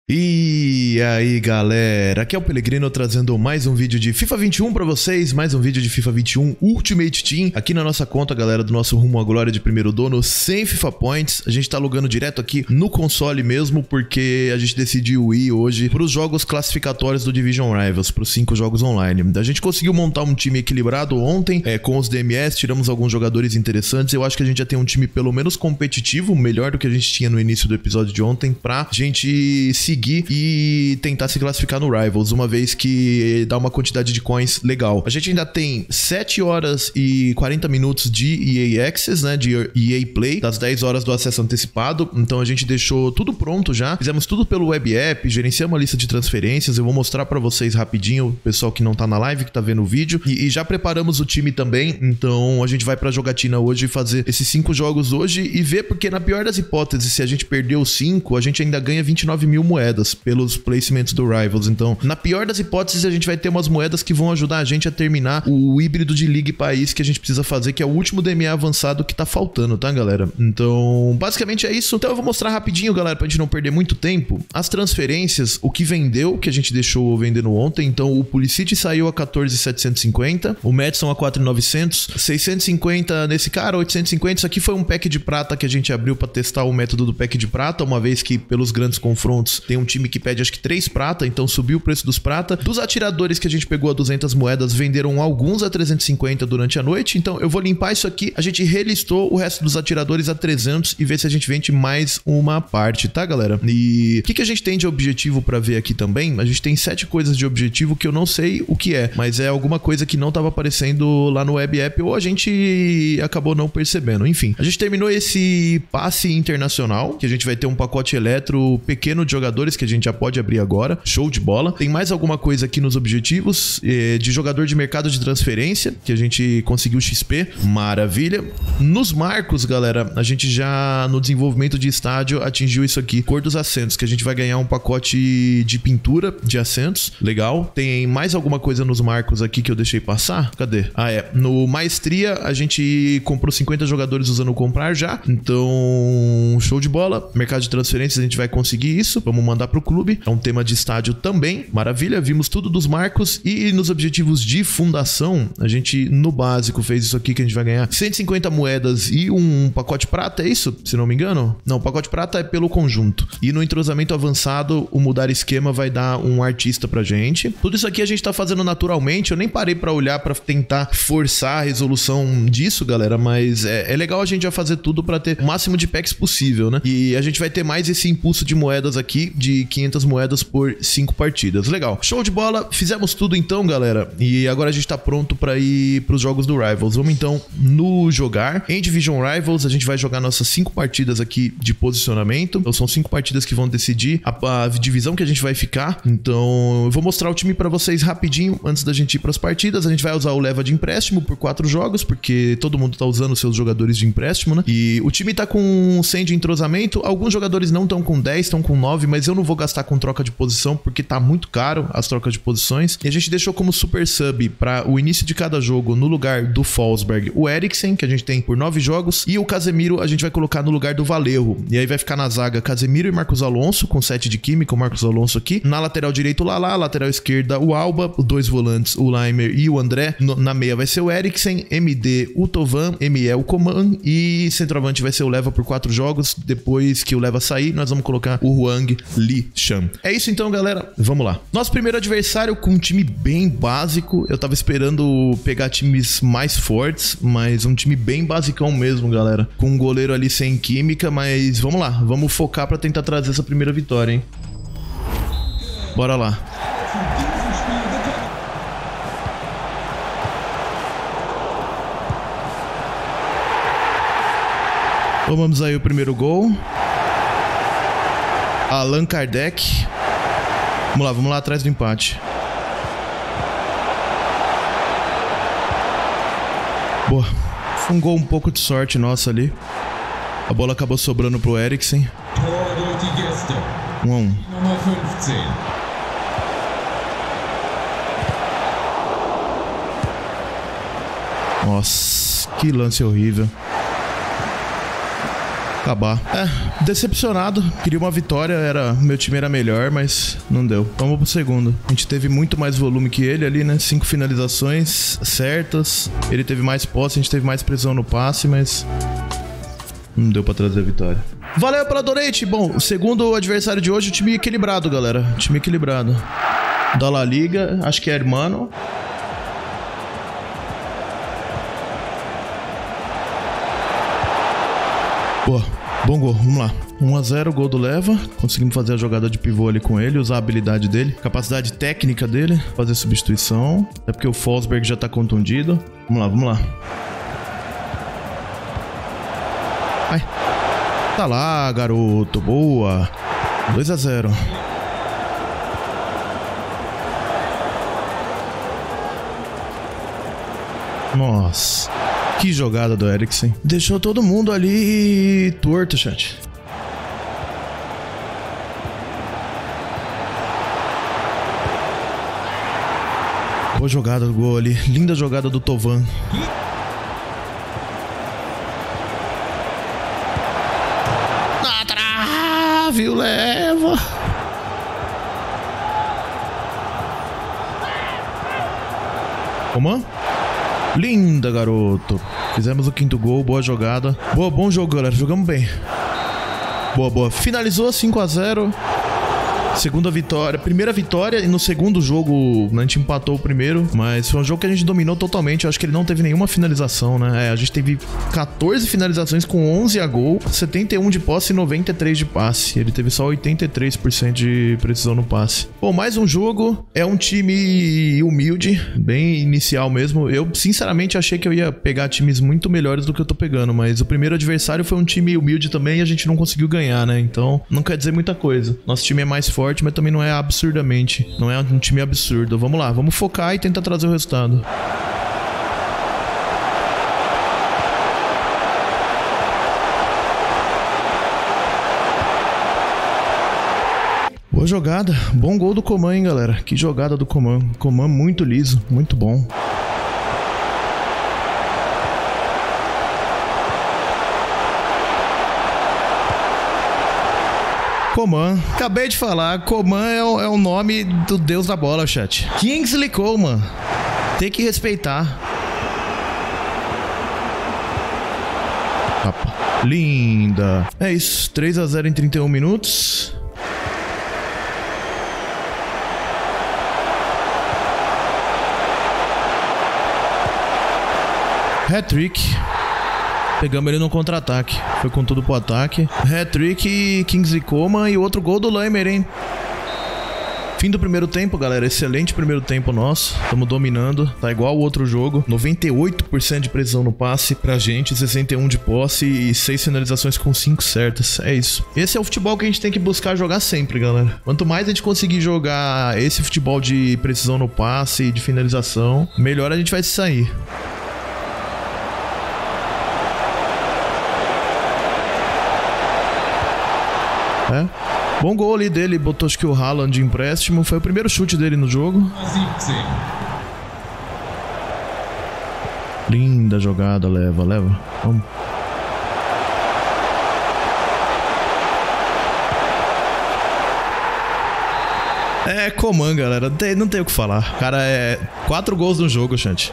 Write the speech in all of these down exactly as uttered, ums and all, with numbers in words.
E aí galera, aqui é o Pelegrino trazendo mais um vídeo de FIFA vinte e um pra vocês, mais um vídeo de FIFA vinte e um Ultimate Team, aqui na nossa conta galera, do nosso rumo à glória de primeiro dono, sem FIFA Points. A gente tá logando direto aqui no console mesmo, porque a gente decidiu ir hoje pros jogos classificatórios do Division Rivals, pros cinco jogos online. A gente conseguiu montar um time equilibrado ontem, é, com os D M S, tiramos alguns jogadores interessantes. Eu acho que a gente já tem um time pelo menos competitivo, melhor do que a gente tinha no início do episódio de ontem, pra gente seguir e tentar se classificar no Rivals, uma vez que dá uma quantidade de coins legal. A gente ainda tem sete horas e quarenta minutos de E A Access, né, de E A Play, das dez horas do acesso antecipado, então a gente deixou tudo pronto já, fizemos tudo pelo web app, gerenciamos a lista de transferências, eu vou mostrar pra vocês rapidinho, o pessoal que não tá na live, que tá vendo o vídeo, e, e já preparamos o time também, então a gente vai pra jogatina hoje fazer esses cinco jogos hoje e ver, porque na pior das hipóteses, se a gente perder os cinco, a gente ainda ganha vinte e nove mil moedas pelos placements do Rivals. Então, na pior das hipóteses, a gente vai ter umas moedas que vão ajudar a gente a terminar o híbrido de Liga e País que a gente precisa fazer, que é o último D M A avançado que tá faltando, tá, galera? Então, basicamente é isso. Então, eu vou mostrar rapidinho, galera, pra gente não perder muito tempo, as transferências, o que vendeu, que a gente deixou vendendo ontem. Então, o Pulisic saiu a quatorze mil setecentos e cinquenta, o Madison a quatro mil e novecentos, seiscentos e cinquenta nesse cara, oitocentos e cinquenta. Isso aqui foi um pack de prata que a gente abriu pra testar o método do pack de prata, uma vez que pelos grandes confrontos tem um time que pede acho que três prata, então subiu o preço dos prata. Dos atiradores que a gente pegou a duzentas moedas, venderam alguns a trezentos e cinquenta durante a noite, então eu vou limpar isso aqui. A gente relistou o resto dos atiradores a trezentos e ver se a gente vende mais uma parte, tá, galera? E o que, que a gente tem de objetivo pra ver aqui também? A gente tem sete coisas de objetivo que eu não sei o que é, mas é alguma coisa que não tava aparecendo lá no web app ou a gente acabou não percebendo. Enfim, a gente terminou esse passe internacional, que a gente vai ter um pacote eletro pequeno de jogadores que a gente já pode abrir agora. Show de bola. Tem mais alguma coisa aqui nos objetivos eh, de jogador de mercado de transferência, que a gente conseguiu X P. Maravilha. Nos marcos, galera, a gente já no desenvolvimento de estádio atingiu isso aqui. Cor dos assentos, que a gente vai ganhar um pacote de pintura de assentos. Legal. Tem mais alguma coisa nos marcos aqui que eu deixei passar? Cadê? Ah, é. No Maestria, a gente comprou cinquenta jogadores usando o comprar já. Então, show de bola. Mercado de transferências, a gente vai conseguir isso. Vamos mandar pro clube. É um tema de estádio também. Maravilha. Vimos tudo dos marcos. E nos objetivos de fundação, a gente, no básico, fez isso aqui que a gente vai ganhar cento e cinquenta moedas e um pacote prata, é isso? Se não me engano? Não, o pacote prata é pelo conjunto. E no entrosamento avançado, o mudar esquema vai dar um artista pra gente. Tudo isso aqui a gente tá fazendo naturalmente. Eu nem parei pra olhar pra tentar forçar a resolução disso, galera, mas é, é legal a gente já fazer tudo pra ter o máximo de packs possível, né? E a gente vai ter mais esse impulso de moedas aqui, de quinhentas moedas por cinco partidas. Legal. Show de bola. Fizemos tudo então, galera. E agora a gente tá pronto pra ir pros jogos do Rivals. Vamos então no jogar. Em Division Rivals, a gente vai jogar nossas cinco partidas aqui de posicionamento. Então são cinco partidas que vão decidir a, a divisão que a gente vai ficar. Então eu vou mostrar o time pra vocês rapidinho antes da gente ir pras partidas. A gente vai usar o leva de empréstimo por quatro jogos, porque todo mundo tá usando seus jogadores de empréstimo, né? E o time tá com cem de entrosamento. Alguns jogadores não estão com dez, estão com nove, mas eu não vou gastar com troca de posição porque tá muito caro as trocas de posições. E a gente deixou como super sub para o início de cada jogo, no lugar do Forsberg, o Eriksen, que a gente tem por nove jogos, e o Casemiro a gente vai colocar no lugar do Valerro. E aí vai ficar na zaga Casemiro e Marcos Alonso, com sete de química, o Marcos Alonso aqui. Na lateral direito o Lala, lateral esquerda o Alba, os dois volantes o Laimer e o André. No, na meia vai ser o Eriksen, M D o Tovan, M E o Coman e centroavante vai ser o Leva por quatro jogos. Depois que o Leva sair, nós vamos colocar o Huang Lee Chan. É isso então, galera. Vamos lá. Nosso primeiro adversário com um time bem básico. Eu tava esperando pegar times mais fortes, mas um time bem basicão mesmo, galera. Com um goleiro ali sem química, mas vamos lá. Vamos focar pra tentar trazer essa primeira vitória, hein? Bora lá. Tomamos aí o primeiro gol. Allan Kardec. Vamos lá, vamos lá atrás do empate. Boa. Foi um gol um pouco de sorte nossa ali. A bola acabou sobrando pro Eriksen. um a um. Nossa, que lance horrível. acabar. É, decepcionado. Queria uma vitória, era, meu time era melhor, mas não deu. Vamos pro segundo. A gente teve muito mais volume que ele ali, né? Cinco finalizações certas. Ele teve mais posse, a gente teve mais pressão no passe, mas não deu pra trazer a vitória. Valeu pela donate. Bom, segundo o adversário de hoje, o time equilibrado, galera. Time equilibrado. Da La Liga, acho que é Hermano. Boa, bom gol, vamos lá. um a zero, gol do Leva. Conseguimos fazer a jogada de pivô ali com ele, usar a habilidade dele, capacidade técnica dele, fazer substituição. Até porque o Forsberg já tá contundido. Vamos lá, vamos lá. Ai. Tá lá, garoto. Boa. dois a zero. Nossa. Que jogada do Eriksen. Deixou todo mundo ali torto, chat. Boa jogada do gol ali. Linda jogada do Tovan. Na trave, o Leva. Como? Linda, garoto. Fizemos o quinto gol, boa jogada. Boa, bom jogo, galera. Jogamos bem. Boa, boa. Finalizou cinco a zero. Segunda vitória. Primeira vitória e no segundo jogo a gente empatou o primeiro. Mas foi um jogo que a gente dominou totalmente. Eu acho que ele não teve nenhuma finalização, né? É, a gente teve quatorze finalizações com onze a gol. setenta e um de posse e noventa e três de passe. Ele teve só oitenta e três por cento de precisão no passe. Bom, mais um jogo. É um time humilde. Bem inicial mesmo. Eu, sinceramente, achei que eu ia pegar times muito melhores do que eu tô pegando. Mas o primeiro adversário foi um time humilde também e a gente não conseguiu ganhar, né? Então, não quer dizer muita coisa. Nosso time é mais forte. Forte, mas também não é absurdamente. Não é um time absurdo. Vamos lá, vamos focar e tentar trazer o resultado. Boa jogada. Bom gol do Coman, hein, galera. Que jogada do Coman. Coman muito liso, muito bom. Coman. Acabei de falar, Coman é o, é o nome do deus da bola, chat. Kingsley Coman. Tem que respeitar. Opa. Linda. É isso, três a zero em trinta e um minutos. Hat-trick. Pegamos ele no contra-ataque. Foi com tudo pro ataque. Hat-trick, Kingsley Coman e outro gol do Laimer, hein? Fim do primeiro tempo, galera. Excelente primeiro tempo nosso. Estamos dominando. Tá igual o outro jogo. noventa e oito por cento de precisão no passe pra gente. sessenta e um de posse e seis finalizações com cinco certas. É isso. Esse é o futebol que a gente tem que buscar jogar sempre, galera. Quanto mais a gente conseguir jogar esse futebol de precisão no passe e de finalização, melhor a gente vai se sair. É. Bom gol ali dele, botou acho que o Haaland de empréstimo. Foi o primeiro chute dele no jogo. Linda jogada, leva, leva. Vamos. É Coman, galera. Não tem, não tem o que falar. Cara, é quatro gols no jogo, Xante.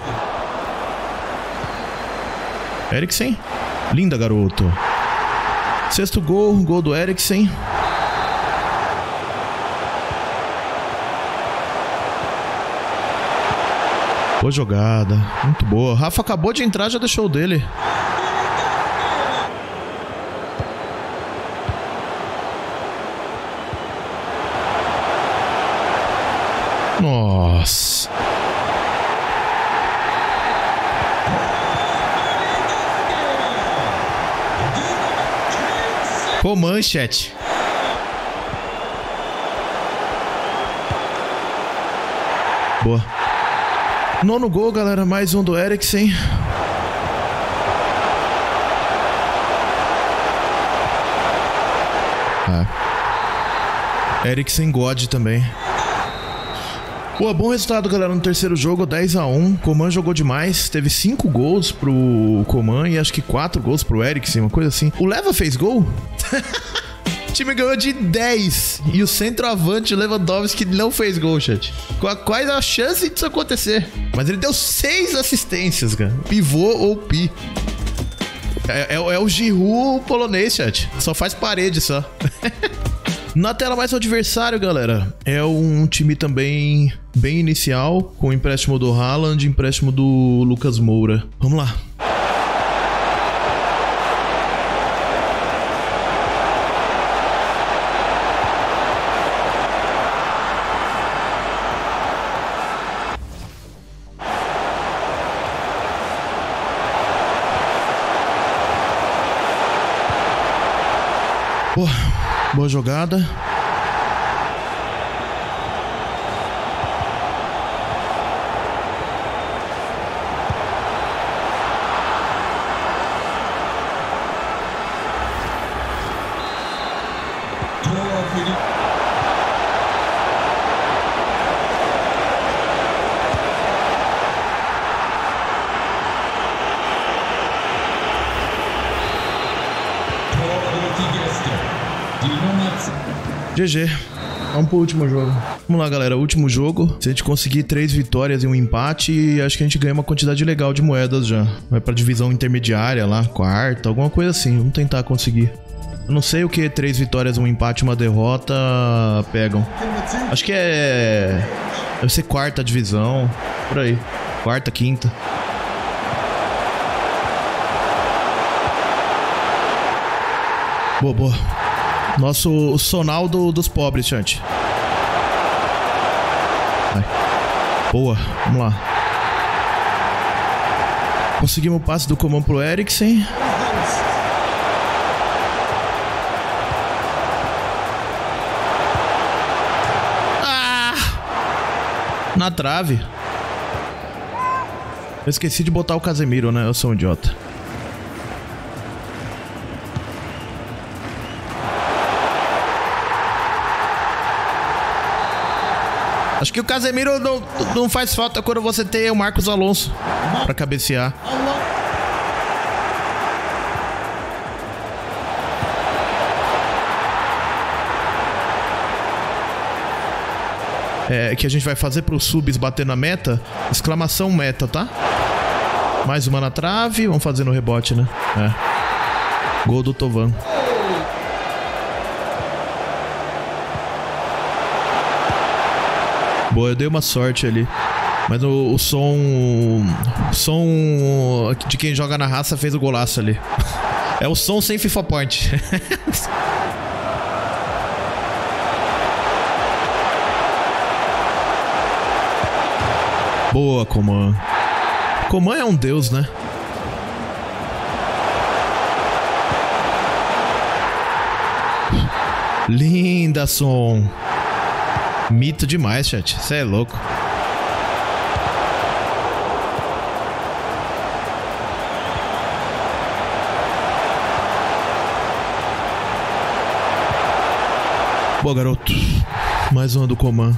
Eriksen. Linda, garoto. Sexto gol, gol do Eriksen. Boa jogada, muito boa. Rafa acabou de entrar, já deixou o dele. Nossa. Coman, chat. Boa. Nono gol, galera. Mais um do Eriksen. Ah. Eriksen God também. Pô, bom resultado, galera, no terceiro jogo, dez a um. Coman jogou demais, teve cinco gols pro Coman e acho que quatro gols pro Eriksen, uma coisa assim. O Leva fez gol? O time ganhou de dez e o centroavante Lewandowski não fez gol, chat. Quais a chance disso acontecer? Mas ele deu seis assistências, cara. Pivô ou pi. É, é, é o Giroud polonês, chat. Só faz parede, só. Na tela mais o adversário, galera. É um time também bem inicial, com empréstimo do Haaland e empréstimo do Lucas Moura. Vamos lá. Boa, boa jogada. G G. Vamos pro último jogo. Vamos lá, galera. Último jogo. Se a gente conseguir três vitórias e um empate, acho que a gente ganha uma quantidade legal de moedas já. Vai pra divisão intermediária lá, quarta, alguma coisa assim. Vamos tentar conseguir. Eu não sei o que três vitórias, um empate e uma derrota pegam. Acho que é... deve ser quarta divisão. Por aí. Quarta, quinta. Boa, boa. Nosso sonal do, dos pobres, Chante. Vai. Boa, vamos lá. Conseguimos o passe do Coman pro Eriksen. Ah! Na trave. Eu esqueci de botar o Casemiro, né? Eu sou um idiota. Acho que o Casemiro não, não faz falta quando você tem o Marcos Alonso pra cabecear. É, que a gente vai fazer pros subs bater na meta. Exclamação meta, tá? Mais uma na trave. Vamos fazer no rebote, né? É. Gol do Tovan. Boa, eu dei uma sorte ali. Mas o, o som... O som de quem joga na raça fez o golaço ali. É o som sem FIFA Point. Boa, Coman. Coman é um deus, né? Linda, som. Mito demais, chat. Você é louco. Boa, garoto. Mais uma do Coman.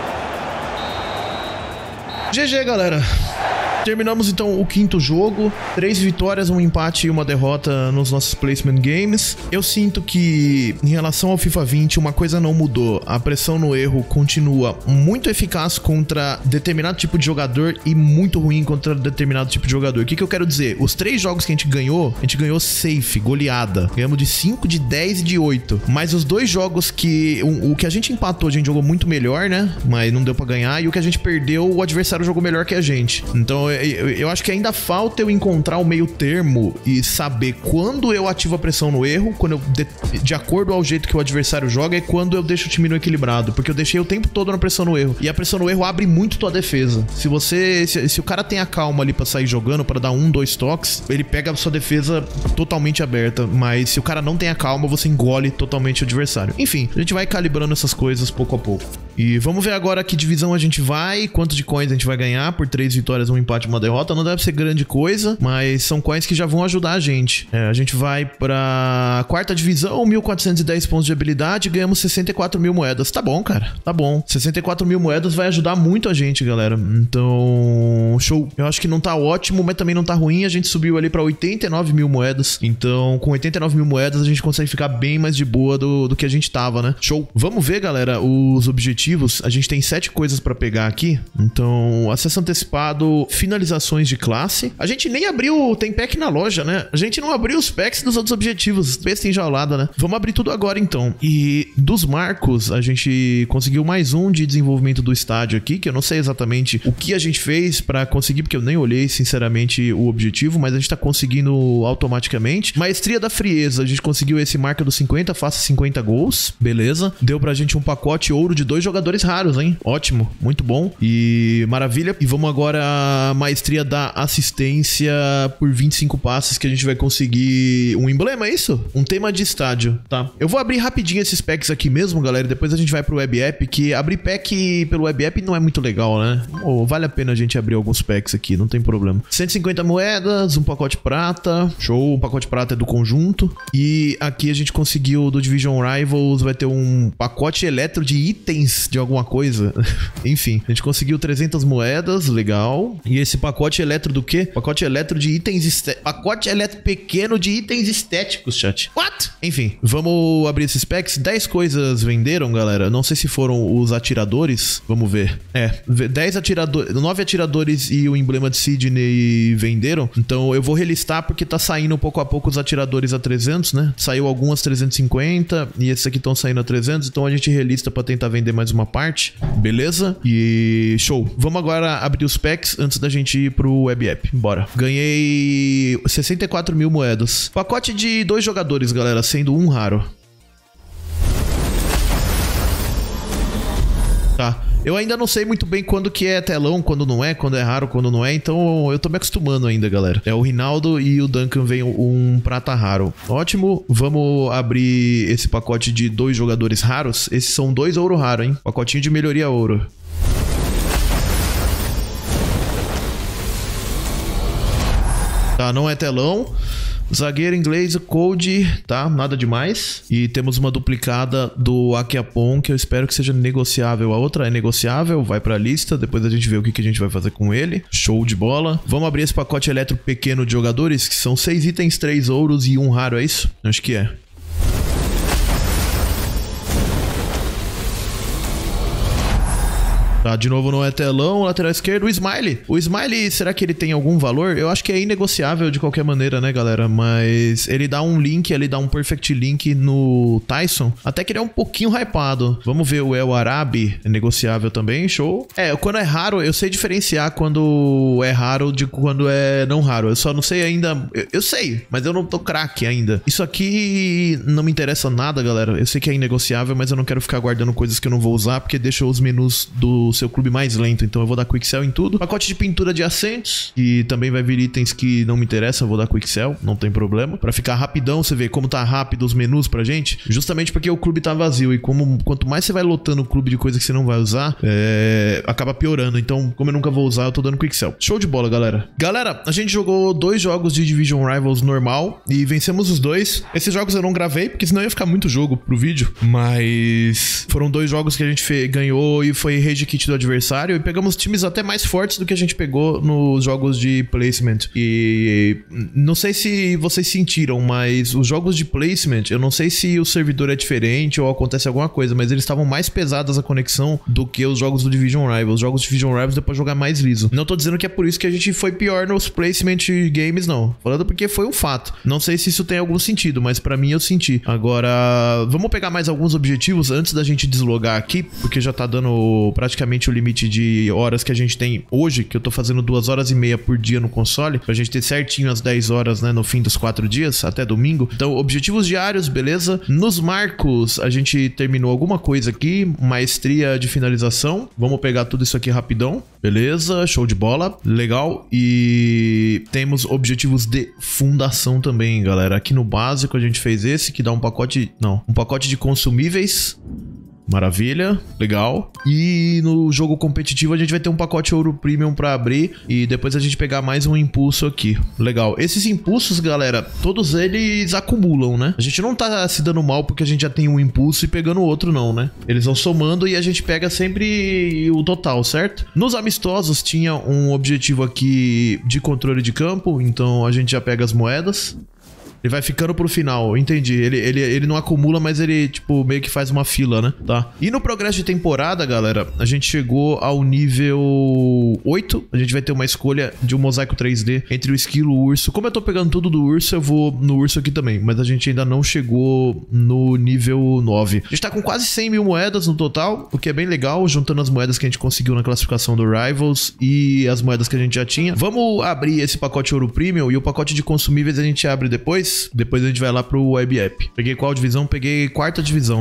G G, galera. Terminamos então o quinto jogo. Três vitórias, um empate e uma derrota nos nossos placement games. Eu sinto que, em relação ao FIFA vinte, uma coisa não mudou. A pressão no erro continua muito eficaz contra determinado tipo de jogador e muito ruim contra determinado tipo de jogador. O que, que eu quero dizer? Os três jogos que a gente ganhou, a gente ganhou safe, goleada. Ganhamos de cinco, de dez e de oito. Mas os dois jogos que... O, o que a gente empatou, a gente jogou muito melhor, né? Mas não deu pra ganhar. E o que a gente perdeu, o adversário jogou melhor que a gente. Então, Eu, eu acho que ainda falta eu encontrar o meio termo e saber quando eu ativo a pressão no erro, quando eu de, de acordo ao jeito que o adversário joga, é quando eu deixo o time no equilibrado, porque eu deixei o tempo todo na pressão no erro, e a pressão no erro abre muito tua defesa. Se você, se, se o cara tem a calma ali pra sair jogando, pra dar um, dois toques, ele pega a sua defesa totalmente aberta, mas se o cara não tem a calma, você engole totalmente o adversário. Enfim, a gente vai calibrando essas coisas pouco a pouco. E vamos ver agora que divisão a gente vai, quanto de coins a gente vai ganhar por três vitórias, um empate e uma derrota. Não deve ser grande coisa, mas são coins que já vão ajudar a gente. É, a gente vai pra quarta divisão, mil quatrocentos e dez pontos de habilidade, ganhamos sessenta e quatro mil moedas. Tá bom, cara, tá bom. sessenta e quatro mil moedas vai ajudar muito a gente, galera. Então, show. Eu acho que não tá ótimo, mas também não tá ruim. A gente subiu ali pra oitenta e nove mil moedas. Então, com oitenta e nove mil moedas, a gente consegue ficar bem mais de boa do, do que a gente tava, né? Show. Vamos ver, galera, os objetivos. A gente tem sete coisas pra pegar aqui. Então, acesso antecipado, finalizações de classe. A gente nem abriu, tem pack na loja, né? A gente não abriu os packs dos outros objetivos. Besta enjaulada, né? Vamos abrir tudo agora, então. E dos marcos, a gente conseguiu mais um de desenvolvimento do estádio aqui, que eu não sei exatamente o que a gente fez pra conseguir, porque eu nem olhei, sinceramente, o objetivo, mas a gente tá conseguindo automaticamente. Maestria da frieza, a gente conseguiu esse marca dos cinquenta, faça cinquenta gols. Beleza. Deu pra gente um pacote ouro de dois jogadores raros, hein? Ótimo, muito bom. E maravilha. E vamos agora a maestria da assistência por vinte e cinco passes, que a gente vai conseguir um emblema, é isso? Um tema de estádio, tá? Eu vou abrir rapidinho esses packs aqui mesmo, galera, e depois a gente vai pro web app, que abrir pack pelo web app não é muito legal, né? Oh, vale a pena a gente abrir alguns packs aqui, não tem problema. cento e cinquenta moedas, um pacote prata, show, um pacote prata é do conjunto. E aqui a gente conseguiu do Division Rivals, vai ter um pacote eletro de itens de alguma coisa. Enfim, a gente conseguiu trezentas moedas, legal. E esse pacote eletro do quê? Pacote eletro de itens estéticos. Pacote eletro pequeno de itens estéticos, chat. What? Enfim, vamos abrir esses packs. dez coisas venderam, galera. Não sei se foram os atiradores. Vamos ver. É, dez atiradores, nove atiradores e o emblema de Sydney venderam. Então eu vou relistar porque tá saindo pouco a pouco os atiradores a trezentos, né? Saiu algumas trezentos e cinquenta e esses aqui estão saindo a trezentos. Então a gente relista pra tentar vender mais uma parte. Beleza? E show. Vamos agora abrir os packs antes da gente ir pro web app. Bora. Ganhei sessenta e quatro mil moedas. Pacote de dois jogadores, galera, sendo um raro. Tá. Eu ainda não sei muito bem quando que é telão, quando não é, quando é raro, quando não é. Então eu tô me acostumando ainda, galera. É o Rinaldo e o Duncan vem um prata raro. Ótimo. Vamos abrir esse pacote de dois jogadores raros. Esses são dois ouro raro, hein? Pacotinho de melhoria ouro. Tá, não é telão. Zagueiro inglês, Code, tá? Nada demais. E temos uma duplicada do Akiapon, que eu espero que seja negociável. A outra é negociável, vai pra lista. Depois a gente vê o que, que a gente vai fazer com ele. Show de bola. Vamos abrir esse pacote eletro pequeno de jogadores, que são seis itens, três ouros e um raro, é isso? Acho que é. Tá, de novo não é telão, lateral esquerdo, o Smiley. O Smiley, será que ele tem algum valor? Eu acho que é inegociável de qualquer maneira, né, galera? Mas ele dá um link, ele dá um perfect link no Tyson. Até que ele é um pouquinho hypado. Vamos ver o El Arabi, é negociável também, show. É, quando é raro, eu sei diferenciar quando é raro de quando é não raro. Eu só não sei ainda... Eu, eu sei, mas eu não tô craque ainda. Isso aqui não me interessa nada, galera. Eu sei que é inegociável, mas eu não quero ficar guardando coisas que eu não vou usar, porque deixa os menus do seu clube mais lento, então eu vou dar quick sell em tudo. Pacote de pintura de assentos, e também vai vir itens que não me interessam, eu vou dar quick sell, não tem problema. Pra ficar rapidão, você vê como tá rápido os menus pra gente, justamente porque o clube tá vazio, e como quanto mais você vai lotando o clube de coisa que você não vai usar, é, acaba piorando. Então, como eu nunca vou usar, eu tô dando quick sell. Show de bola, galera. Galera, a gente jogou dois jogos de Division Rivals normal, e vencemos os dois. Esses jogos eu não gravei, porque senão ia ficar muito jogo pro vídeo, mas foram dois jogos que a gente fez, ganhou e foi rage kit do adversário, e pegamos times até mais fortes do que a gente pegou nos jogos de placement. E não sei se vocês sentiram, mas os jogos de placement, eu não sei se o servidor é diferente ou acontece alguma coisa, mas eles estavam mais pesadas a conexão do que os jogos do Division Rivals. Os jogos do Division Rivals deu pra jogar mais liso. Não tô dizendo que é por isso que a gente foi pior nos placement games, não. Falando porque foi um fato. Não sei se isso tem algum sentido, mas pra mim eu senti. Agora, vamos pegar mais alguns objetivos antes da gente deslogar aqui, porque já tá dando praticamente o limite de horas que a gente tem hoje, que eu tô fazendo duas horas e meia por dia no console, pra gente ter certinho as dez horas, né, no fim dos quatro dias, até domingo. Então, objetivos diários, beleza. Nos marcos, a gente terminou alguma coisa aqui, maestria de finalização. Vamos pegar tudo isso aqui rapidão. Beleza, show de bola, legal. E temos objetivos de fundação também, galera. Aqui no básico a gente fez esse, que dá um pacote, não, um pacote de consumíveis. Maravilha, legal. E no jogo competitivo a gente vai ter um pacote ouro premium pra abrir e depois a gente pegar mais um impulso aqui. Legal. Esses impulsos, galera, todos eles acumulam, né? A gente não tá se dando mal porque a gente já tem um impulso e pegando o outro não, né? Eles vão somando e a gente pega sempre o total, certo? Nos amistosos tinha um objetivo aqui de controle de campo, então a gente já pega as moedas. Ele vai ficando pro final, entendi. Ele, ele, ele não acumula, mas ele, tipo, meio que faz uma fila, né? Tá. E no progresso de temporada, galera, a gente chegou ao nível oito. A gente vai ter uma escolha de um mosaico três D entre o esquilo e o urso. Como eu tô pegando tudo do urso, eu vou no urso aqui também. Mas a gente ainda não chegou no nível nove. A gente tá com quase cem mil moedas no total, o que é bem legal, juntando as moedas que a gente conseguiu na classificação do Rivals e as moedas que a gente já tinha. Vamos abrir esse pacote ouro premium e o pacote de consumíveis a gente abre depois. Depois a gente vai lá pro Web App. Peguei qual divisão? Peguei quarta divisão.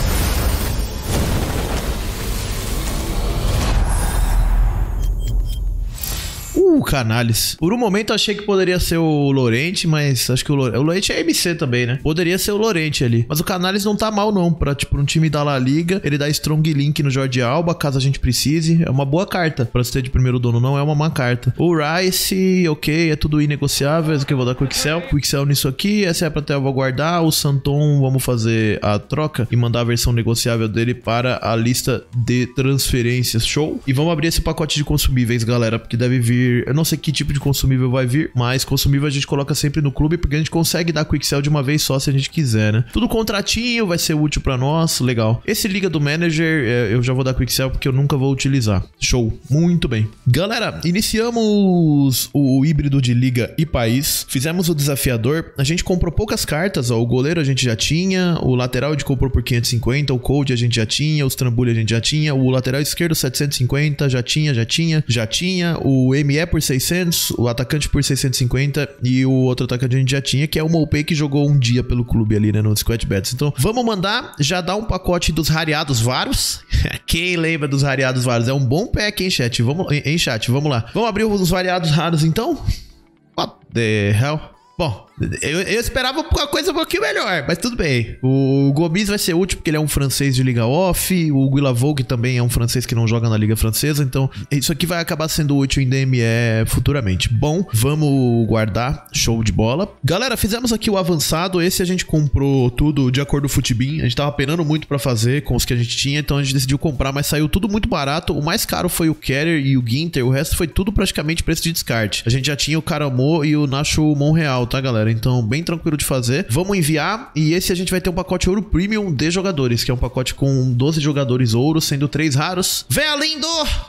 Uh, Canales. Por um momento eu achei que poderia ser o Lorente, mas acho que o, Lore... o Lorente é M C também, né? Poderia ser o Lorente ali. Mas o Canales não tá mal não, pra tipo um time da La Liga. Ele dá Strong Link no Jordi Alba, caso a gente precise. É uma boa carta pra você ter de primeiro dono, não é uma má carta. O Rice, ok, é tudo inegociável. Esse aqui eu vou dar Quicksell. Quicksell nisso aqui, essa é pra até eu vou guardar. O Santon, vamos fazer a troca e mandar a versão negociável dele para a lista de transferências. Show? E vamos abrir esse pacote de consumíveis, galera, porque deve vir... Eu não sei que tipo de consumível vai vir, mas consumível a gente coloca sempre no clube, porque a gente consegue dar Quicksell de uma vez só se a gente quiser, né? Tudo contratinho, vai ser útil pra nós, legal. Esse Liga do Manager, eu já vou dar Quicksell porque eu nunca vou utilizar. Show, muito bem. Galera, iniciamos o híbrido de Liga e País, fizemos o desafiador, a gente comprou poucas cartas, ó, o goleiro a gente já tinha, o lateral a gente comprou por quinhentos e cinquenta, o Cold a gente já tinha, os Trambulha a gente já tinha, o lateral esquerdo setecentos e cinquenta, já tinha, já tinha, já tinha, o M E por seiscentos, o atacante por seiscentos e cinquenta e o outro atacante a gente já tinha, que é o Mopay, que jogou um dia pelo clube ali, né, no Squad Bets. Então, vamos mandar, já dá um pacote dos rareados Varus. Quem lembra dos rareados Varus? É um bom pack, hein, chat? Vamos, hein, chat? Vamos lá. Vamos abrir os variados raros, então? What the hell? Bom, eu, eu esperava uma coisa um pouquinho melhor, mas tudo bem. O Gomis vai ser útil porque ele é um francês de Liga Off. O Guilavog também é um francês que não joga na Liga Francesa. Então, isso aqui vai acabar sendo útil em D M E futuramente. Bom, vamos guardar. Show de bola. Galera, fizemos aqui o avançado. Esse a gente comprou tudo de acordo com o Futibin. A gente tava penando muito pra fazer com os que a gente tinha, então a gente decidiu comprar, mas saiu tudo muito barato. O mais caro foi o Keller e o Ginter. O resto foi tudo praticamente preço de descarte. A gente já tinha o Caramo e o Nacho Monreal, tá, galera? Então, bem tranquilo de fazer. Vamos enviar. E esse a gente vai ter um pacote ouro premium de jogadores, que é um pacote com doze jogadores ouro, sendo três raros. Véia lindo!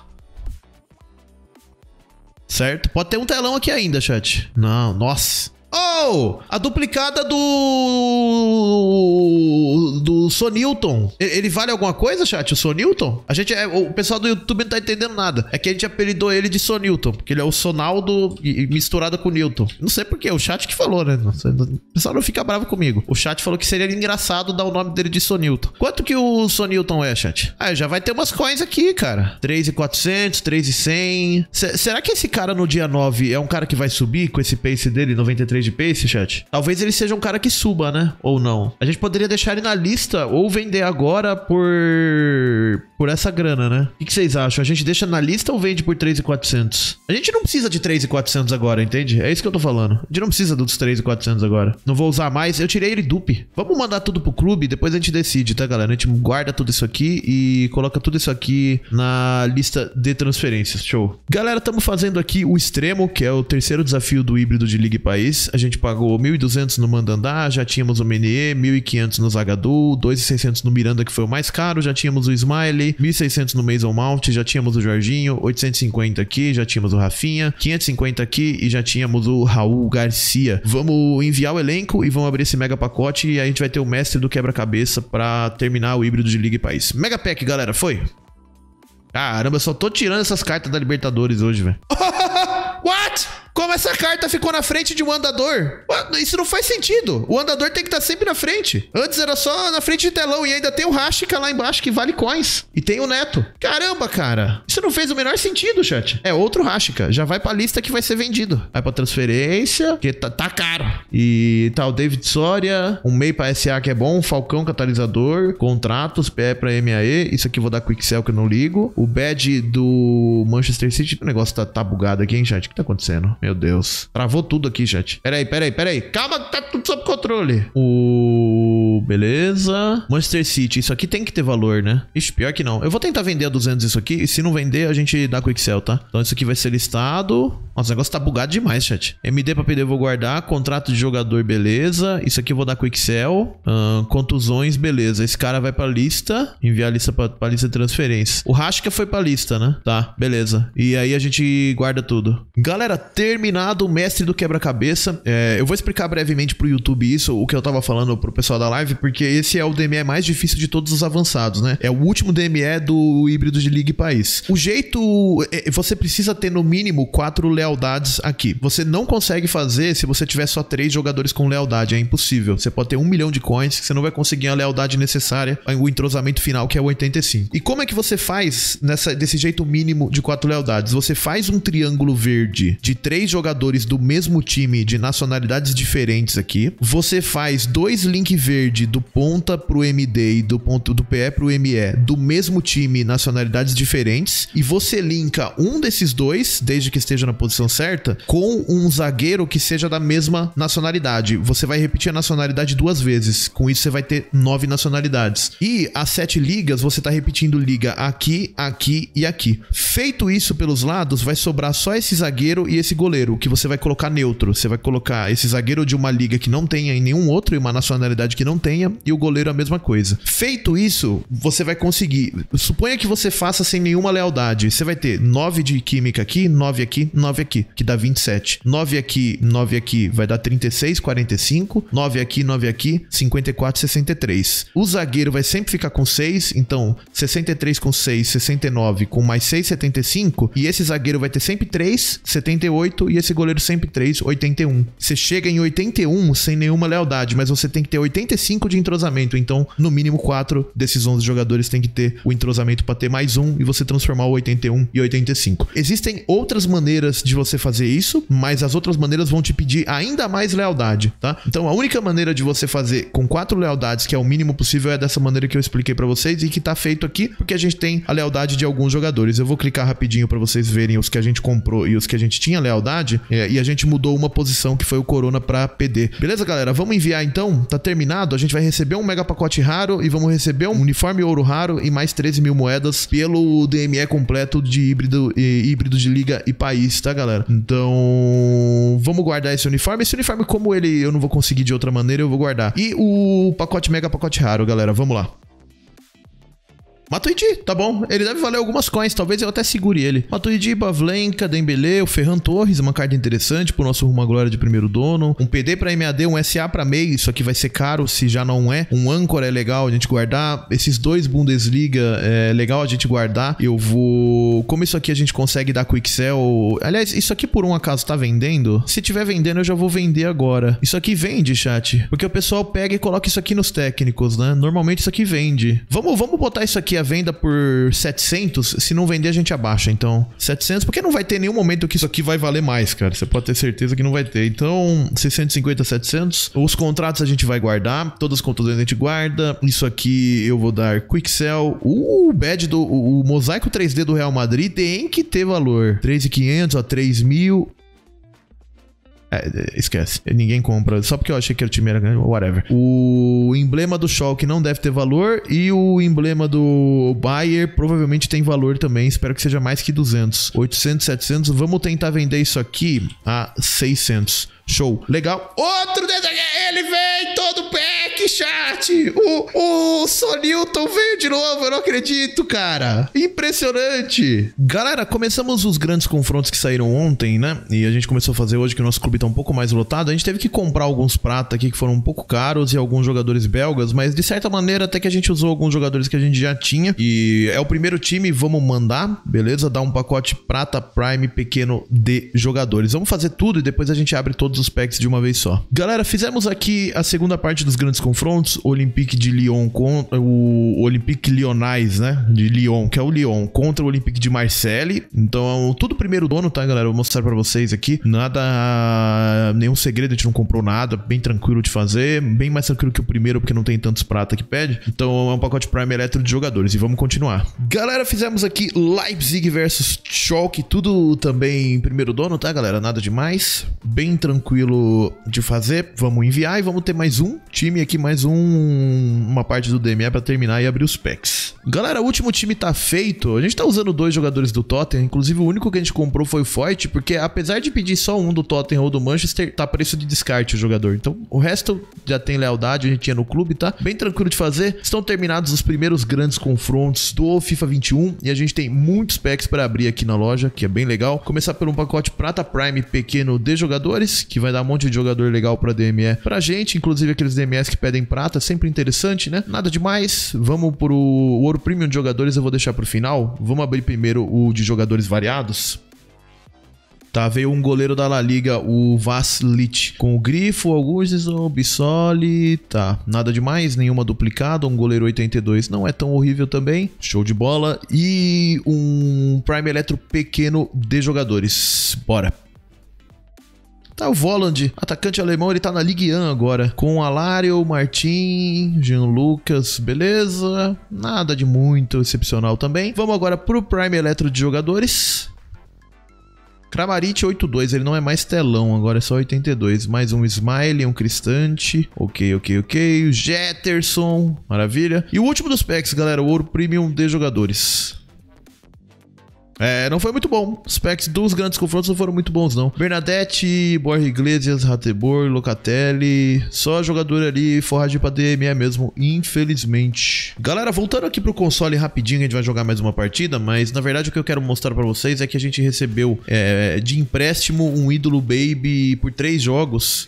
Certo? Pode ter um telão aqui ainda, chat. Não, nossa. Oh! A duplicada do... do Sonilton. Ele vale alguma coisa, chat? O Sonilton? A gente é... O pessoal do YouTube não tá entendendo nada. É que a gente apelidou ele de Sonilton, porque ele é o Sonaldo misturado com o Newton. Não sei porquê, o chat que falou, né? O pessoal não fica bravo comigo. O chat falou que seria engraçado dar o nome dele de Sonilton. Quanto que o Sonilton é, chat? Ah, já vai ter umas coins aqui, cara. três mil e quatrocentos, três mil e cem. C- será que esse cara no dia nove é um cara que vai subir com esse pace dele, noventa e três de pace, chat? Talvez ele seja um cara que suba, né? Ou não. A gente poderia deixar ele na lista ou vender agora por... por essa grana, né? O que, que vocês acham? A gente deixa na lista ou vende por três mil e quatrocentos? A gente não precisa de três mil e quatrocentos agora, entende? É isso que eu tô falando. A gente não precisa dos três mil e quatrocentos agora. Não vou usar mais. Eu tirei ele dupe. Vamos mandar tudo pro clube, depois a gente decide, tá, galera? A gente guarda tudo isso aqui e coloca tudo isso aqui na lista de transferências. Show. Galera, estamos fazendo aqui o extremo, que é o terceiro desafio do híbrido de Liga e País. A gente pagou mil e duzentos no Mandandá, já tínhamos o Menier, mil e quinhentos no Zagadu, dois mil e seiscentos no Miranda, que foi o mais caro, já tínhamos o Smiley, mil e seiscentos no Mason Mount, já tínhamos o Jorginho, oitocentos e cinquenta aqui, já tínhamos o Rafinha, quinhentos e cinquenta aqui e já tínhamos o Raul Garcia. Vamos enviar o elenco e vamos abrir esse mega pacote e a gente vai ter o mestre do quebra-cabeça pra terminar o híbrido de Liga e País. Mega Pack, galera, foi? Caramba, eu só tô tirando essas cartas da Libertadores hoje, velho. What? Como essa carta ficou na frente de um andador? Isso não faz sentido. O andador tem que estar sempre na frente. Antes era só na frente de telão e ainda tem o Rashika lá embaixo que vale coins. E tem o Neto. Caramba, cara. Isso não fez o menor sentido, chat. É outro Rashika. Já vai pra lista que vai ser vendido. Vai pra transferência, que tá, tá caro. E tá o David Soria, um M E I pra S A que é bom, Falcão catalisador, contratos, P E pra M A E. Isso aqui eu vou dar quick sell que eu não ligo. O badge do Manchester City. O negócio tá, tá bugado aqui, hein, chat? O que tá acontecendo? Meu Deus. Travou tudo aqui, chat. Pera aí, pera aí, pera aí. Calma, tá tudo sob controle. O... Beleza. Manchester City. Isso aqui tem que ter valor, né? Ixi, pior que não. Eu vou tentar vender a duzentos isso aqui. E se não vender, a gente dá quick sell, tá? Então isso aqui vai ser listado. Nossa, o negócio tá bugado demais, chat. M D pra P D eu vou guardar. Contrato de jogador, beleza. Isso aqui eu vou dar quick sell. Uh, contusões, beleza. Esse cara vai pra lista. Enviar a lista pra, pra lista de transferência. O Rashika foi pra lista, né? Tá, beleza. E aí a gente guarda tudo. Galera, terminado o mestre do quebra-cabeça. É, eu vou explicar brevemente pro YouTube isso, o que eu tava falando pro pessoal da live, porque esse é o D M E mais difícil de todos os avançados, né? É o último D M E do híbrido de liga e país. O jeito... É, você precisa ter no mínimo quatro lealdades aqui. Você não consegue fazer se você tiver só três jogadores com lealdade. É impossível. Você pode ter um milhão de coins que você não vai conseguir a lealdade necessária, o entrosamento final, que é o oitenta e cinco. E como é que você faz nessa, desse jeito mínimo de quatro lealdades? Você faz um triângulo verde de três jogadores do mesmo time de nacionalidades diferentes aqui. Você faz dois link verde do ponta pro M D e do, ponto, do P E pro M E do mesmo time, nacionalidades diferentes. E você linka um desses dois, desde que esteja na posição certa, com um zagueiro que seja da mesma nacionalidade. Você vai repetir a nacionalidade duas vezes. Com isso você vai ter nove nacionalidades. E as sete ligas, você tá repetindo liga aqui, aqui e aqui. Feito isso pelos lados, vai sobrar só esse zagueiro e esse goleiro, que você vai colocar neutro. Você vai colocar esse zagueiro de uma liga que não tenha em nenhum outro e uma nacionalidade que não tenha, e o goleiro a mesma coisa. Feito isso, você vai conseguir... Suponha que você faça sem nenhuma lealdade. Você vai ter nove de química aqui, nove aqui, nove aqui, que dá vinte e sete. nove aqui, nove aqui, vai dar trinta e seis, quarenta e cinco. nove aqui, nove aqui, cinquenta e quatro, sessenta e três. O zagueiro vai sempre ficar com seis, então sessenta e três com seis, sessenta e nove, com mais seis, setenta e cinco. E esse zagueiro vai ter sempre três, setenta e oito, e esse goleiro sempre três, oitenta e um. Você chega em oitenta e um sem nenhuma lealdade, mas você tem que ter oitenta e cinco de entrosamento. Então, no mínimo quatro desses onze jogadores tem que ter o entrosamento para ter mais um e você transformar o oitenta e um e oitenta e cinco. Existem outras maneiras de você fazer isso, mas as outras maneiras vão te pedir ainda mais lealdade, tá? Então, a única maneira de você fazer com quatro lealdades, que é o mínimo possível, é dessa maneira que eu expliquei para vocês e que tá feito aqui, porque a gente tem a lealdade de alguns jogadores. Eu vou clicar rapidinho para vocês verem os que a gente comprou e os que a gente tinha lealdade, é, e a gente mudou uma posição que foi o Corona para P D. Beleza, galera? Vamos enviar então? Tá terminado. A gente vai receber um mega pacote raro e vamos receber um uniforme ouro raro e mais treze mil moedas pelo D M E completo de híbrido, e, híbrido de liga e país, tá, galera? Então, vamos guardar esse uniforme. Esse uniforme, como ele eu não vou conseguir de outra maneira, eu vou guardar. E o pacote mega pacote raro, galera. Vamos lá. Matuidi, tá bom. Ele deve valer algumas coins, talvez eu até segure ele. Matuidi, Pavlenka, Dembélé, o Ferran Torres, uma carta interessante pro nosso rumo à glória de primeiro dono. Um P D pra M A D, um S A pra M E I, isso aqui vai ser caro se já não é. Um Anchor é legal a gente guardar. Esses dois Bundesliga é legal a gente guardar. Eu vou... Como isso aqui a gente consegue dar quick sell... Aliás, isso aqui por um acaso tá vendendo? Se tiver vendendo, eu já vou vender agora. Isso aqui vende, chat. Porque o pessoal pega e coloca isso aqui nos técnicos, né? Normalmente isso aqui vende. Vamos, vamos botar isso aqui a venda por setecentos, se não vender a gente abaixa, então setecentos, porque não vai ter nenhum momento que isso aqui vai valer mais, cara, você pode ter certeza que não vai ter, então seiscentos e cinquenta, setecentos, os contratos a gente vai guardar, todas as contas a gente guarda, isso aqui eu vou dar quick sell, o badge do, o, o mosaico três D do Real Madrid tem que ter valor, três mil e quinhentos, ó, três mil... É, esquece, ninguém compra, só porque eu achei que o time era grande, whatever. O emblema do Schalke não deve ter valor e o emblema do Bayer provavelmente tem valor também, espero que seja mais que duzentos. oitocentos, setecentos, vamos tentar vender isso aqui a seiscentos. Show. Legal. Outro desse aqui. Ele vem todo pack, chat. O, o Sonilton veio de novo. Eu não acredito, cara. Impressionante. Galera, começamos os grandes confrontos que saíram ontem, né? E a gente começou a fazer hoje que o nosso clube tá um pouco mais lotado. A gente teve que comprar alguns pratas aqui que foram um pouco caros e alguns jogadores belgas, mas de certa maneira até que a gente usou alguns jogadores que a gente já tinha. E é o primeiro time, vamos mandar, beleza? Dar um pacote prata prime pequeno de jogadores. Vamos fazer tudo e depois a gente abre todos os packs de uma vez só. Galera, fizemos aqui a segunda parte dos grandes confrontos. Olympique de Lyon contra o Olympique Lyonnais, né? De Lyon, que é o Lyon, contra o Olympique de Marseille. Então, tudo primeiro dono, tá, galera? Eu vou mostrar pra vocês aqui. Nada, nenhum segredo, a gente não comprou nada. Bem tranquilo de fazer. Bem mais tranquilo que o primeiro, porque não tem tantos prata que pede. Então, é um pacote Prime Electro de jogadores. E vamos continuar. Galera, fizemos aqui Leipzig versus Schalke. Tudo também primeiro dono, tá, galera? Nada demais. Bem tranquilo de fazer. Vamos enviar e vamos ter mais um time aqui, mais um uma parte do D M E pra terminar e abrir os packs. Galera, o último time tá feito. A gente tá usando dois jogadores do Tottenham. Inclusive, o único que a gente comprou foi o Foyt, porque apesar de pedir só um do Tottenham ou do Manchester, tá preço de descarte o jogador. Então, o resto já tem lealdade, a gente tinha no clube, tá? Bem tranquilo de fazer. Estão terminados os primeiros grandes confrontos do FIFA vinte e um e a gente tem muitos packs para abrir aqui na loja, que é bem legal. Começar por um pacote Prata Prime pequeno de jogadores, que vai dar um monte de jogador legal para D M E pra gente, inclusive aqueles D M Es que pedem prata, sempre interessante, né? Nada demais. Vamos pro ouro premium de jogadores, eu vou deixar pro final. Vamos abrir primeiro o de jogadores variados. Tá, veio um goleiro da La Liga, o Vaslit, com o Grifo, Augusto, Bissoli, tá, nada demais, nenhuma duplicada, um goleiro oitenta e dois não é tão horrível também, show de bola, e um Prime Electro pequeno de jogadores, bora. Tá, o Voland, atacante alemão, ele tá na Ligue um agora, com Alario, Martin, Jean Lucas, beleza, nada de muito excepcional também. Vamos agora pro Prime Electro de jogadores. Kramaric oitenta e dois, ele não é mais telão, agora é só oitenta e dois. Mais um Smiley, um Cristante. Ok, ok, ok. O Jetterson, maravilha. E o último dos packs, galera, o ouro premium de jogadores. É, não foi muito bom. Os packs dos grandes confrontos não foram muito bons, não. Bernadette, Borja Iglesias, Ratebor, Locatelli. Só jogador ali, forragem pra D M E mesmo, infelizmente. Galera, voltando aqui pro console rapidinho, a gente vai jogar mais uma partida, mas na verdade o que eu quero mostrar pra vocês é que a gente recebeu é, de empréstimo um ídolo baby por três jogos,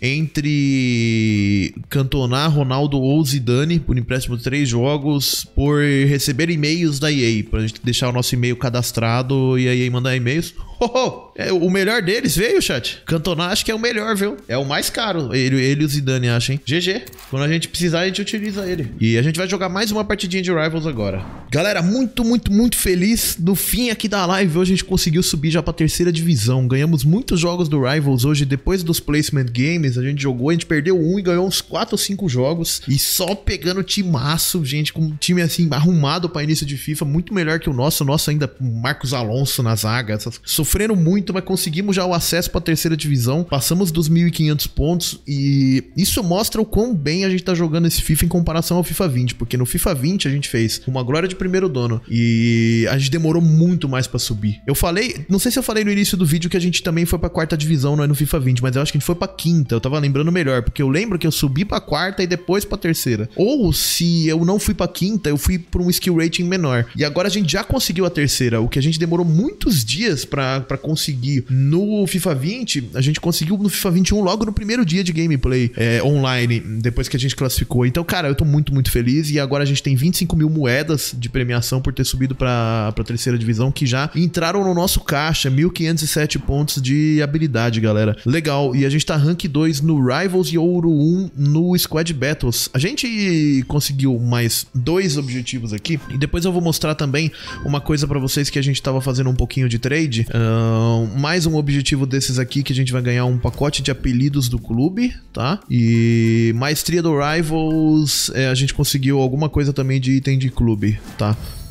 entre Cantona, Ronaldo ou Zidane, por empréstimo de três jogos, por receber e-mails da E A, pra gente deixar o nosso e-mail cadastrado e aí mandar e-mails. Oh, oh, é, o melhor deles veio, chat. Cantona acho que é o melhor, viu? É o mais caro. Ele, ele e o Zidane acham, hein? G G. Quando a gente precisar, a gente utiliza ele. E a gente vai jogar mais uma partidinha de Rivals agora. Galera, muito, muito, muito feliz. No fim aqui da live, hoje a gente conseguiu subir já pra terceira divisão. Ganhamos muitos jogos do Rivals hoje. Depois dos Placement Games, a gente jogou, a gente perdeu um e ganhou uns quatro ou cinco jogos. E só pegando timaço, gente, com um time assim, arrumado pra início de FIFA. Muito melhor que o nosso. O nosso ainda com Marcos Alonso na zaga. Sofrendo muito, mas conseguimos já o acesso para a terceira divisão. Passamos dos mil e quinhentos pontos e isso mostra o quão bem a gente tá jogando esse FIFA em comparação ao FIFA vinte, porque no FIFA vinte a gente fez uma glória de primeiro dono e a gente demorou muito mais para subir. Eu falei, não sei se eu falei no início do vídeo que a gente também foi para quarta divisão, não é no FIFA vinte, mas eu acho que a gente foi para quinta. Eu tava lembrando melhor, porque eu lembro que eu subi para quarta e depois para terceira. Ou se eu não fui para quinta, eu fui para um skill rating menor. E agora a gente já conseguiu a terceira, o que a gente demorou muitos dias para para conseguir no FIFA vinte, a gente conseguiu no FIFA vinte e um logo no primeiro dia de gameplay é, online, depois que a gente classificou. Então, cara, eu tô muito, muito feliz e agora a gente tem vinte e cinco mil moedas de premiação por ter subido pra, pra terceira divisão, que já entraram no nosso caixa, mil quinhentos e sete pontos de habilidade, galera. Legal, e a gente tá rank dois no Rivals e ouro um no Squad Battles. A gente conseguiu mais dois objetivos aqui e depois eu vou mostrar também uma coisa pra vocês que a gente tava fazendo um pouquinho de trade. Uh, mais um objetivo desses aqui que a gente vai ganhar um pacote de apelidos do clube, tá? E maestria do Rivals, é, a gente conseguiu alguma coisa também de item de clube, tá?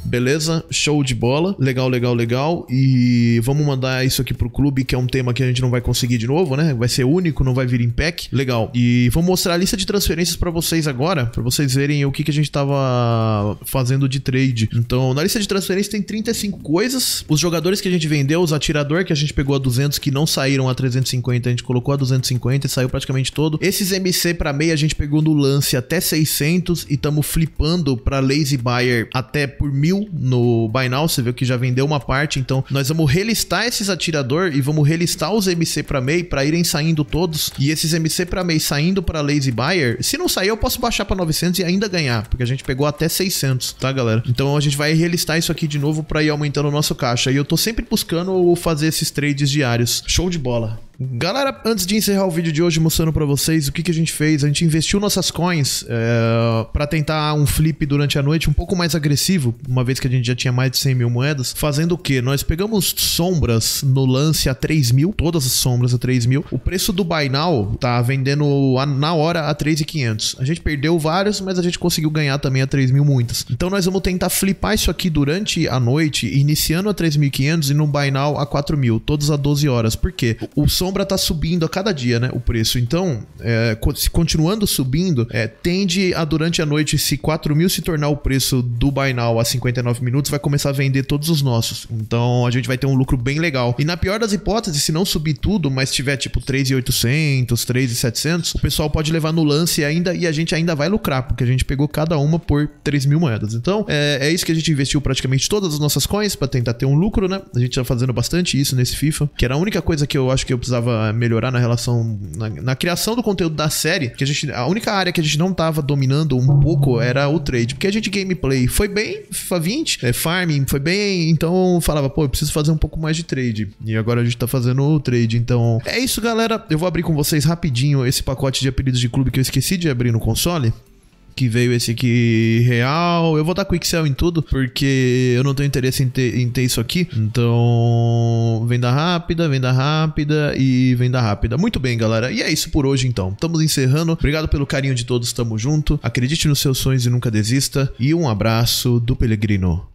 beleza? Show de bola. Legal, legal, legal. E vamos mandar isso aqui pro clube, que é um tema que a gente não vai conseguir de novo, né? Vai ser único, não vai vir em pack. Legal. E vou mostrar a lista de transferências pra vocês agora, pra vocês verem o que, que a gente tava fazendo de trade. Então, na lista de transferências tem trinta e cinco coisas. Os jogadores que a gente vendeu, os atirador que a gente pegou a duzentos, que não saíram a trezentos e cinquenta, a gente colocou a duzentos e cinquenta e saiu praticamente todo. Esses M C pra meia a gente pegou no lance até seiscentos e tamo flipando pra lazy buyer até por mil no buy now. Você viu que já vendeu uma parte, então nós vamos relistar esses atirador e vamos relistar os M C pra meia pra irem saindo todos. E esses M C pra meia saindo pra lazy buyer, se não sair eu posso baixar pra novecentos e ainda ganhar, porque a gente pegou até seiscentos, tá, galera? Então a gente vai relistar isso aqui de novo pra ir aumentando o nosso caixa. E eu tô sempre buscando fazer esses trades diários. Show de bola. Galera, antes de encerrar o vídeo de hoje mostrando pra vocês o que, que a gente fez, a gente investiu nossas coins é, pra tentar um flip durante a noite um pouco mais agressivo, uma vez que a gente já tinha mais de cem mil moedas. Fazendo o que? Nós pegamos sombras no lance a três mil, todas as sombras a três mil. O preço do buy now tá vendendo a, na hora a três mil e quinhentos. A gente perdeu vários, mas a gente conseguiu ganhar também a três mil muitas. Então nós vamos tentar flipar isso aqui durante a noite, iniciando a três mil e quinhentos e no buy now a quatro mil, todos a doze horas. Por quê? O som sombra tá subindo a cada dia, né, o preço. Então, é, continuando subindo, é, tende a durante a noite, se quatro mil se tornar o preço do buy now a cinquenta e nove minutos, vai começar a vender todos os nossos. Então, a gente vai ter um lucro bem legal. E na pior das hipóteses, se não subir tudo, mas tiver tipo três mil e oitocentos, três mil e setecentos, o pessoal pode levar no lance ainda e a gente ainda vai lucrar, porque a gente pegou cada uma por três mil moedas. Então, é, é isso que a gente investiu praticamente todas as nossas coins para tentar ter um lucro, né? A gente tá fazendo bastante isso nesse FIFA, que era a única coisa que eu acho que eu precisava melhorar na relação, na, na criação do conteúdo da série, que a gente, a única área que a gente não tava dominando um pouco era o trade, porque a gente gameplay foi bem, FIFA vinte, é, farming foi bem, então eu falava, pô, eu preciso fazer um pouco mais de trade, e agora a gente tá fazendo o trade. Então é isso, galera, eu vou abrir com vocês rapidinho esse pacote de apelidos de clube que eu esqueci de abrir no console, que veio esse aqui real. Eu vou dar quick sell em tudo, porque eu não tenho interesse em ter, em ter isso aqui. Então, venda rápida, venda rápida e venda rápida. Muito bem, galera. E é isso por hoje, então. Estamos encerrando. Obrigado pelo carinho de todos. Tamo junto. Acredite nos seus sonhos e nunca desista. E um abraço do Pelegrino.